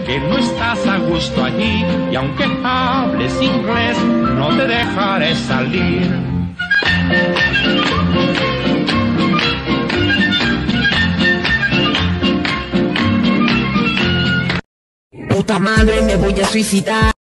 que no estás a gusto allí, y aunque hables inglés, no te dejaré salir. Puta madre, me voy a suicidar.